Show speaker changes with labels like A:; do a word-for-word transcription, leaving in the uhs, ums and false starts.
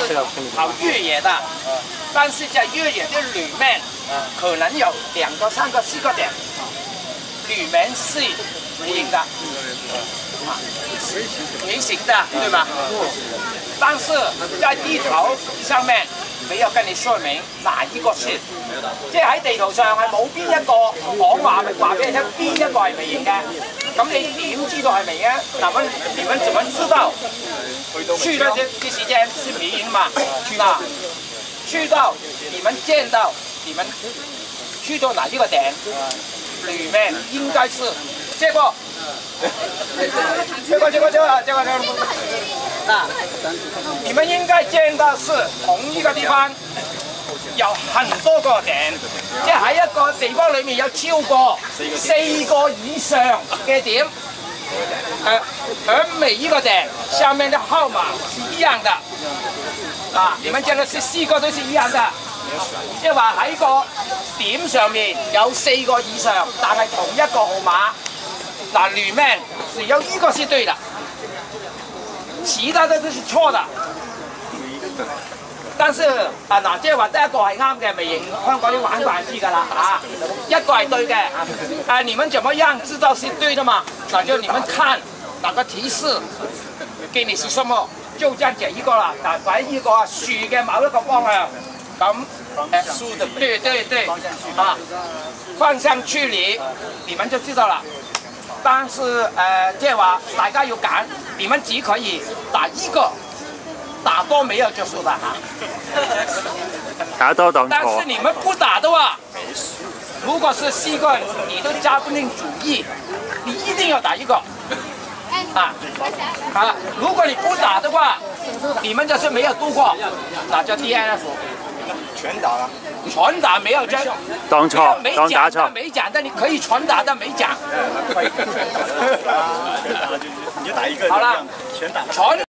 A: 跑越野的，但是在越野的里面，可能有两个、三个、四个点，里面是平的，平行的，对吧？但是在地圖上面沒有跟你說明哪一個是，即係喺地圖上係冇邊一個講話話俾你聽邊一個係微型嘅，咁你點知道係微嘅？嗱，咁你們怎麼知道去的這這時間是微型嘛？那去到你們見到你們去到哪一個點，裡面應該是這個。這個這個這個這個這個，那你們應該見到是同一個地方有很多個點，即係喺一個地方裏面有超過四個以上嘅點，呃，而每一個點下面的號碼是一樣的，啊，你們見到是四個都是一樣的，即係話喺個點上面有四個以上，但係同一個號碼。那裡面只有一個是對的，其他的都是錯的。但是啊，嗱，即係話得一個係啱嘅，微型香港啲玩慣知㗎啦嚇，一個係對嘅。啊，你們怎麼樣知道是對的嘛？那就你們看那個提示給你是什麼，就這樣這一個啦。嗱，喺呢個樹嘅某一個方向，咁樹的對對對啊，方向距離你們就知道了。但是誒，即係話大家要揀，你們只可以打一個，打多沒有就輸的哈。
B: 打多當錯。
A: 但是你們不打的話，如果是四個你都揸不定主意，你一定要打一個。啊，啊，如果你不打的話，你們就是沒有讀過，那叫 D N F。全打了，全打沒有真，
B: 當錯，當打錯，
A: 沒講的你可以全打，但沒講。
C: 你就打一個，
A: 好了，
C: 全打。
A: 全